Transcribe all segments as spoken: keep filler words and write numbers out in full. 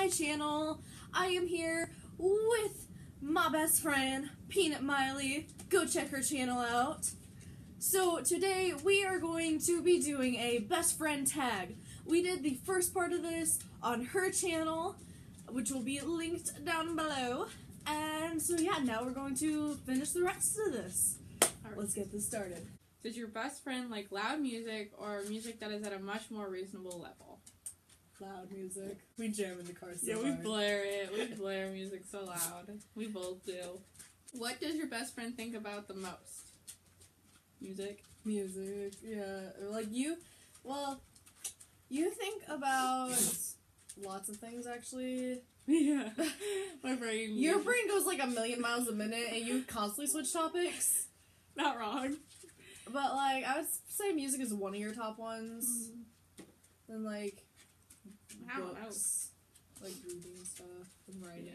my channel. I am here with my best friend, Peanut Miley. Go check her channel out. So today we are going to be doing a best friend tag. We did the first part of this on her channel, which will be linked down below. And so yeah, now we're going to finish the rest of this. Alright, let's get this started. Does your best friend like loud music or music that is at a much more reasonable level? Loud music. We jam in the car so Yeah, we hard. blare it. We blare music so loud. We both do. What does your best friend think about the most? Music? Music, yeah. Like you, well, you think about lots of things actually. Yeah. My brain. Your brain goes like a million miles a minute and you constantly switch topics. Not wrong. But like, I would say music is one of your top ones. Mm. Then like, I don't books, know. Like reading stuff and writing,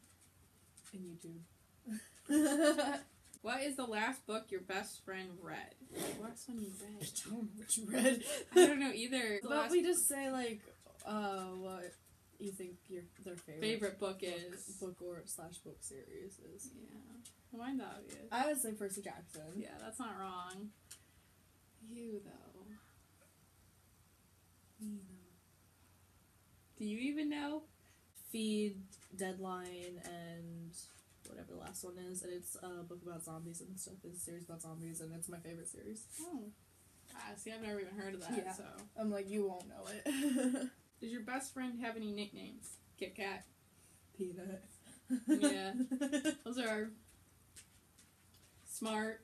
yeah. And YouTube. What is the last book your best friend read? What's one you read? I don't know what you read. I don't know either. But last... we just say like, uh, what you think your their favorite favorite book, book is book or slash book series is. Yeah, mine's obvious. I would say Percy Jackson. Yeah, that's not wrong. You though. Me though. Do you even know? Feed, Deadline, and whatever the last one is, and it's a book about zombies and stuff. It's a series about zombies, and it's my favorite series. Oh. Ah, see, I've never even heard of that, yeah. so. I'm like, you won't know it. Does your best friend have any nicknames? Kit Kat. Peanut. Yeah. Those are smart.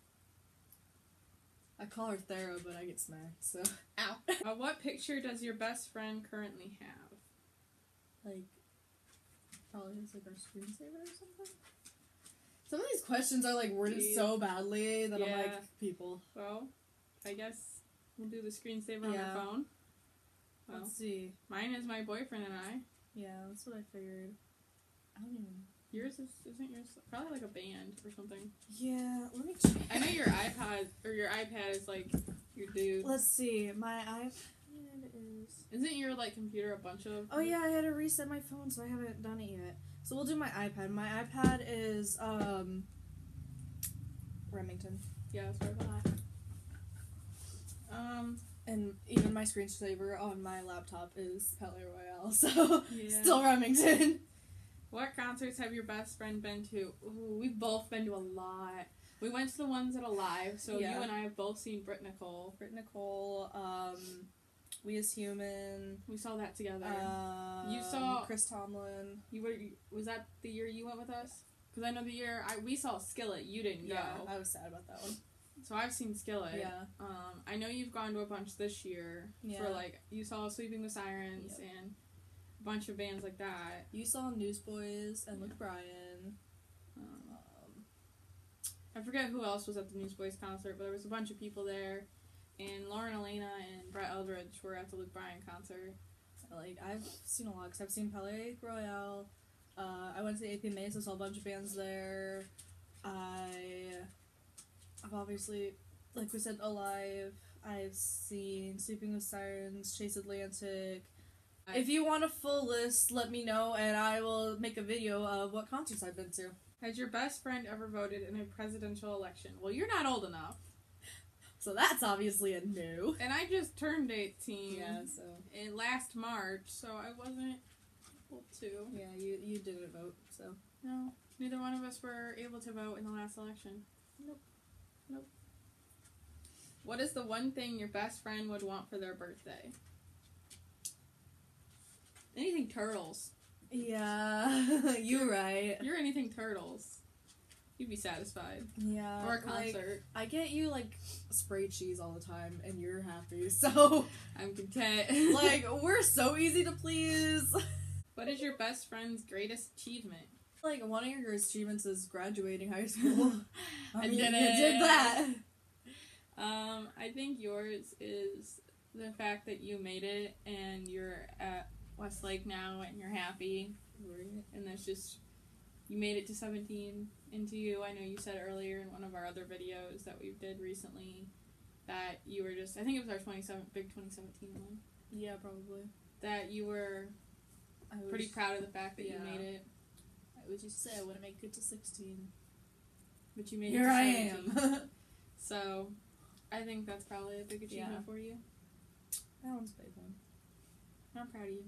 I call her Thera, but I get smacked, so. Ow. Uh, what picture does your best friend currently have? Like, probably it's like our screensaver or something? Some of these questions are like worded yeah. so badly that yeah. I'm like, people. Well, I guess we'll do the screensaver on yeah. our phone. Well, let's see. Mine is my boyfriend and I. Yeah, that's what I figured. I don't even... Yours is, isn't yours probably like a band or something? Yeah, let me check. I know your iPod, or your iPad is like your dude. Let's see, my iPad is... Isn't your like computer a bunch of... Oh yeah, I had to reset my phone, so I haven't done it yet. So we'll do my iPad. My iPad is, um... Remington. Yeah, that's what I thought. Um... And even my screensaver on my laptop is Palais Royale, so yeah. Still Remington. What concerts have your best friend been to? Ooh, we've both been to a lot. We went to the ones at Alive, so yeah. You and I have both seen Brit Nicole. Brit Nicole, um, We As Human. We saw that together. Um, you saw Chris Tomlin. You were was that the year you went with us? Because I know the year I we saw Skillet. You didn't yeah, go. I was sad about that one. So I've seen Skillet. Yeah. Um, I know you've gone to a bunch this year. Yeah. For like you saw Sweeping the Sirens yep. and a bunch of bands like that. You saw Newsboys and yeah. Luke Bryan. Um, I forget who else was at the Newsboys concert, but there was a bunch of people there. And Lauren Elena and Brett Eldridge were at the Luke Bryan concert. Like, I've seen a lot, because I've seen Palais Royale. Uh, I went to the A P M A, so saw a bunch of bands there. I... I've obviously, like we said, Alive. I've seen Sleeping with Sirens, Chase Atlantic. I, if you want a full list, let me know, and I will make a video of what concerts I've been to. Has your best friend ever voted in a presidential election? Well, you're not old enough. So that's obviously a no. And I just turned eighteen. Yeah, so. In last March, so I wasn't able to. Yeah, you, you didn't vote, so. No, neither one of us were able to vote in the last election. Nope. Nope. What is the one thing your best friend would want for their birthday? Anything turtles. Yeah, you're right. You're anything turtles. You'd be satisfied. Yeah. Or a concert. Like, I get you, like, spray cheese all the time, and you're happy, so... I'm content. Like, we're so easy to please. What is your best friend's greatest achievement? Like, one of your greatest achievements is graduating high school. I, I mean, did it. You did that. Um, I think yours is the fact that you made it and you're at Westlake now and you're happy. Right. And that's just, you made it to seventeen. Into you, I know you said earlier in one of our other videos that we did recently that you were just, I think it was our twenty-seven big twenty seventeen one. Yeah, probably. That you were I was, Pretty proud of the fact that yeah. you made it. I was just say I wouldn't make it to sixteen. But you made Here it to I seventeen. am. So, I think that's probably a big achievement Yeah. for you. That one's a big one. I'm proud of you.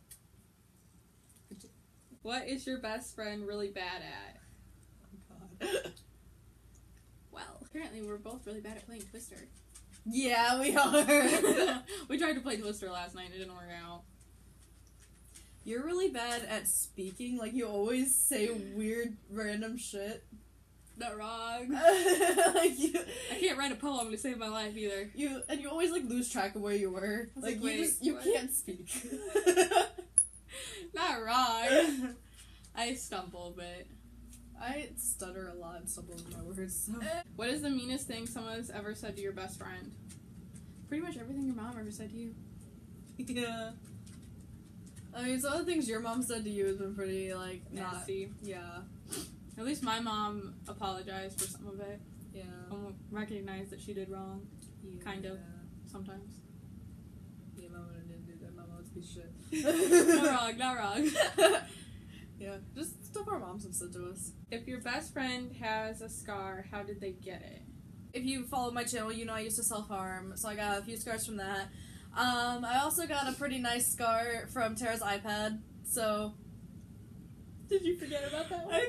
What is your best friend really bad at? Oh god. Well, apparently we're both really bad at playing Twister. Yeah, we are. We tried to play Twister last night and it didn't work out. You're really bad at speaking. Like, you always say weird, random shit. Not wrong. like you, I can't write a poem to save my life either. you and you always like lose track of where you were. I was Like, like, you wait, just you what? can't speak. Not wrong. I stumble, but... I stutter a lot and stumble over my words. So. What is the meanest thing someone has ever said to your best friend? Pretty much everything your mom ever said to you. Yeah. I mean, some of the things your mom said to you has been pretty like not. Nasty. Yeah. At least my mom apologized for some of it. Yeah. And recognized that she did wrong. Kind of. Sometimes. Yeah, mama didn't do that. Mama was a piece of shit. Not wrong, not wrong. Yeah, just stuff our moms have said to us. If your best friend has a scar, how did they get it? If you follow my channel, you know I used to self-harm, so I got a few scars from that. Um, I also got a pretty nice scar from Tara's iPad, so... Did you forget about that one?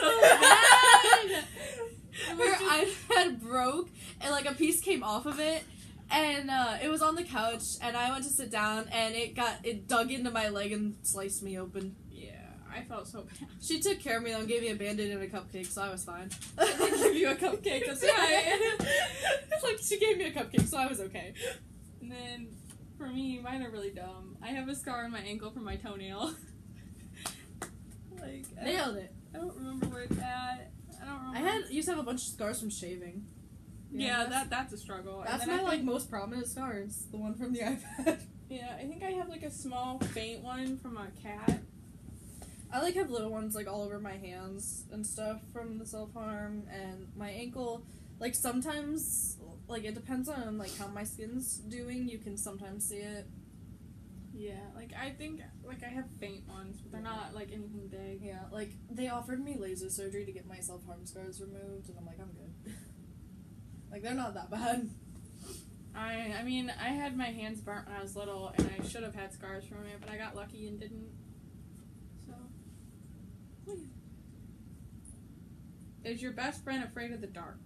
I feel so bad! was Her iPad broke, and like a piece came off of it, and uh, it was on the couch, and I went to sit down, and it got, it dug into my leg and sliced me open. Yeah, I felt so bad. She took care of me though and gave me a band-aid and a cupcake, so I was fine. I did give you a cupcake, that's right. Like, she gave me a cupcake, so I was okay. And then, for me, mine are really dumb. I have a scar on my ankle from my toenail. Like, I Nailed it. I don't remember where it's at. I don't remember. I had used to have a bunch of scars from shaving. Yeah, that's, that that's a struggle. And that's then my I like think- most prominent scars. The one from the iPad. Yeah, I think I have like a small faint one from a cat. I like have little ones like all over my hands and stuff from the self harm, and my ankle. Like sometimes, like it depends on like how my skin's doing. You can sometimes see it. Yeah, like I think like I have faint ones, but they're not like anything big. Yeah, like they offered me laser surgery to get my self harm scars removed, and I'm like, I'm good. Like they're not that bad. I I mean I had my hands burnt when I was little, and I should have had scars from it, but I got lucky and didn't. So. Oh, yeah. Is your best friend afraid of the dark?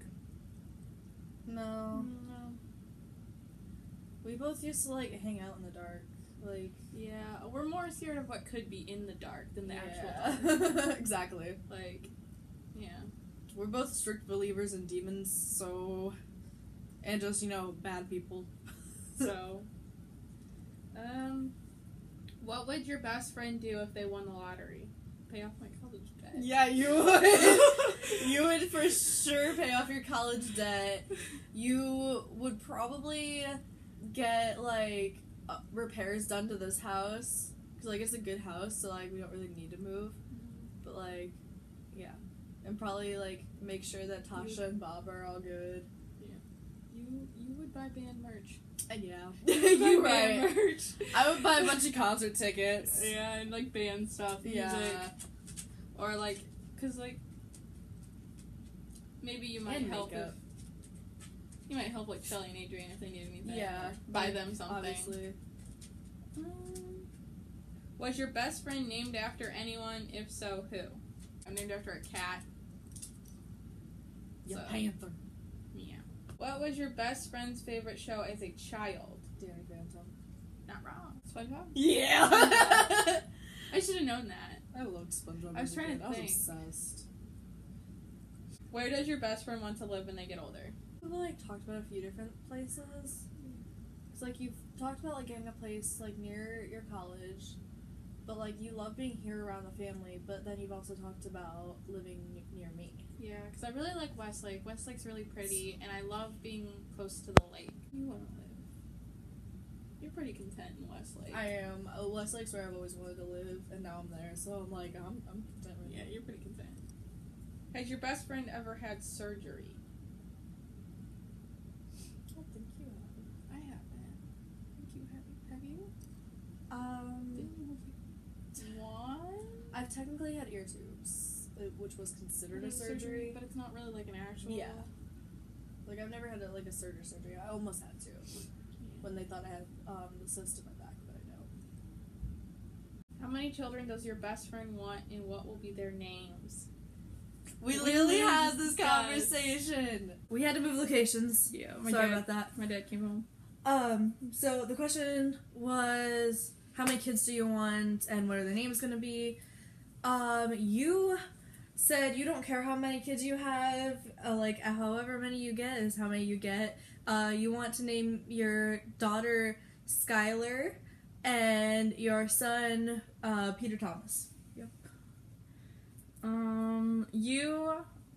No, No. we both used to like hang out in the dark. Like Yeah, we're more scared of what could be in the dark than the actual yeah. dark. Exactly. Like, yeah. We're both strict believers in demons, so and just you know bad people. So, um, what would your best friend do if they won the lottery? Pay off my college debt. Yeah, you would. You would for sure pay off your college debt. You would probably get like uh, repairs done to this house because like it's a good house, so like we don't really need to move. But like, yeah, and probably like make sure that Tasha and Bob are all good. You you would buy band merch. And yeah, You you would buy band right. merch. I would buy a bunch of concert tickets. Yeah, and like band stuff, Yeah. music, or like, cause like maybe you might And help. If, makeup. you might help like Shelly and Adrian if they need anything. Yeah, or buy like, them something. Obviously. Um, was your best friend named after anyone? If so, who? I'm named after a cat. Yeah, So. Panther. Yeah. What was your best friend's favorite show as a child? Danny Phantom. Not wrong. SpongeBob. Yeah. I should have known that. I loved SpongeBob. I was as a trying kid. to I was think. obsessed. Where does your best friend want to live when they get older? We've like talked about a few different places. It's like you've talked about like getting a place like near your college, but like you love being here around the family. But then you've also talked about living n- near me. Yeah, because I really like Westlake. Westlake's really pretty, and I love being close to the lake. You want to live. You're pretty content in Westlake. I am. Uh, Westlake's where I've always wanted to live, and now I'm there. So I'm like, I'm, I'm content with Yeah, it. you're pretty content. Has your best friend ever had surgery? I don't think you have. I haven't. I think you have. Have you? Um, Didn't you have like technically had ear tubes, uh, which was considered a surgery. but it's not really like an actual. Yeah. Like, I've never had a, like a surgery surgery. I almost had to when they thought I had um, the cyst in my back, but I don't. How many children does your best friend want, and what will be their names? We We literally literally had this discussed- conversation. We had to move locations. Yeah, my Sorry dad, about that. My dad came home. Um, so the question was, how many kids do you want, and what are their names gonna be? Um, you said you don't care how many kids you have, uh, like, uh, however many you get is how many you get. Uh, you want to name your daughter Skylar, and your son, uh, Peter Thomas. Yep. Um, you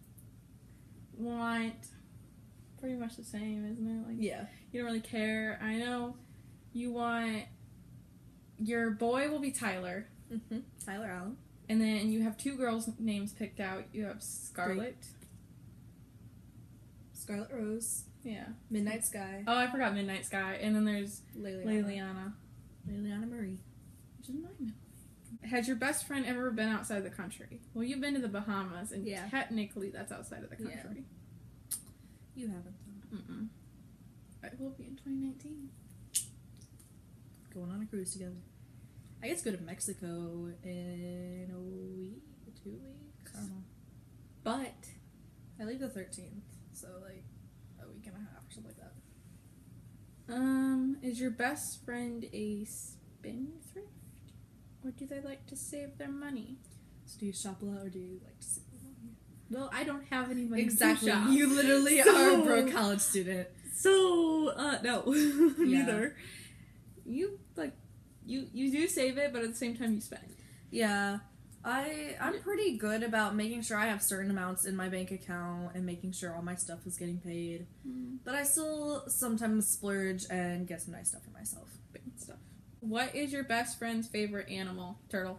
want pretty much the same, isn't it? Like, Yeah. you don't really care. I know you want your boy will be Tyler, Mm-hmm. Tyler Allen. and then you have two girls' names picked out. You have Scarlett. Scarlet Rose. Yeah. Midnight Sky. Oh, I forgot Midnight Sky, and then there's Liliana. Liliana, Liliana Marie. which is my middle name. Has your best friend ever been outside the country? Well, you've been to the Bahamas, and Yeah. technically that's outside of the Yeah. country. You haven't, though. Mm-mm. I will be in twenty nineteen. Going on a cruise together. I guess go to Mexico in a week, two weeks. I don't know. But I leave the thirteenth, so like a week and a half or something like that. Um, is your best friend a spendthrift? Or do they like to save their money? So do you shop a lot or do you like to sit alone? Well, I don't have any money Exactly. to shop. You literally So- are a broke college student. So, uh, no. Yeah. Neither. You, like, you, you do save it, but at the same time you spend. Yeah. I I'm pretty good about making sure I have certain amounts in my bank account and making sure all my stuff is getting paid. Mm. But I still sometimes splurge and get some nice stuff for myself. Big stuff. What is your best friend's favorite animal? Turtle.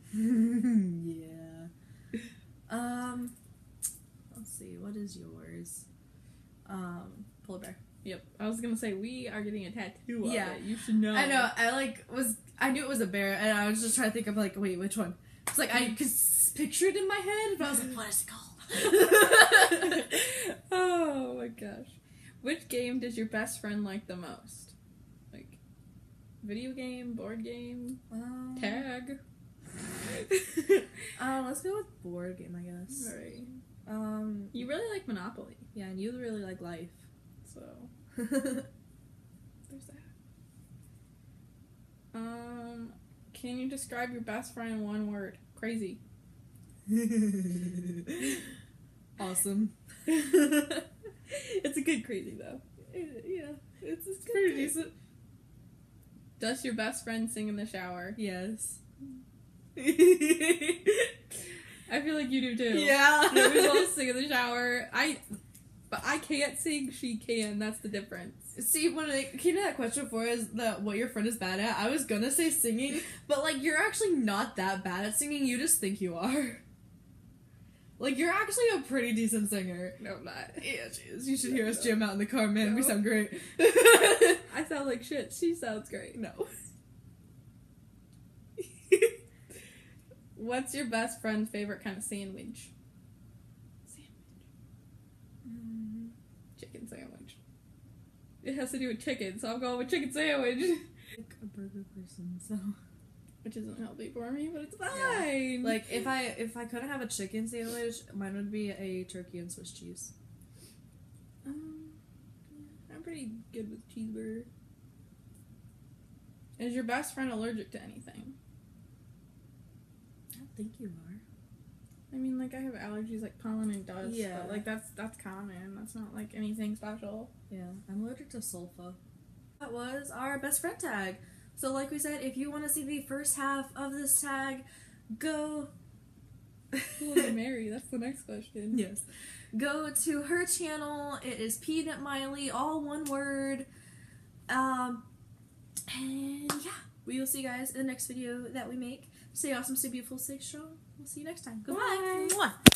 Yeah. Um let's see, what is yours? Um polar bear. Yep. I was gonna say, we are getting a tattoo of Yeah. it. You should know. I know, I like was I knew it was a bear and I was just trying to think of like, wait, which one? It's like I could s- picture it in my head, but I was like, what is it called? Oh my gosh. Which game does your best friend like the most? Like, video game, board game, Um, tag? uh, let's go with board game, I guess. Alright. Um, You really like Monopoly, yeah, and you really like life. so there's that. Um, can you describe your best friend in one word? Crazy. Awesome. It's a good crazy though. Yeah, it's, it's Pretty decent. Does your best friend sing in the shower? Yes. I feel like you do too. Yeah. Yeah, we both sing in the shower. I, but I can't sing. She can. That's the difference. See, when it came to that question before, is that what your friend is bad at? I was gonna say singing, but like you're actually not that bad at singing. You just think you are. Like you're actually a pretty decent singer. No, I'm not. Yeah, she is. You should hear us jam out in the car, man. We No. sound great. I sound like shit. She sounds great. No. What's your best friend's favorite kind of sandwich? Sandwich. Mm, Chicken sandwich. It has to do with chicken, so I'm going with chicken sandwich. like a burger person, so Which isn't healthy for me, but it's Yeah. fine. like if I if I couldn't have a chicken sandwich, mine would be a turkey and Swiss cheese. Um, yeah, I'm pretty good with cheeseburger. Is your best friend allergic to anything? I don't think you are. I mean, like, I have allergies like pollen and dust, Yeah. but, like, that's that's common. That's not, like, anything special. Yeah, I'm allergic to sulfa. That was our best friend tag. So like we said, if you want to see the first half of this tag, go... Who will I marry? That's the next question. Yes. Go to her channel. It is Peanut Miley, all one word. Um, and yeah, we will see you guys in the next video that we make. Stay awesome, stay beautiful, stay strong. We'll see you next time. Goodbye. Bye. Mwah.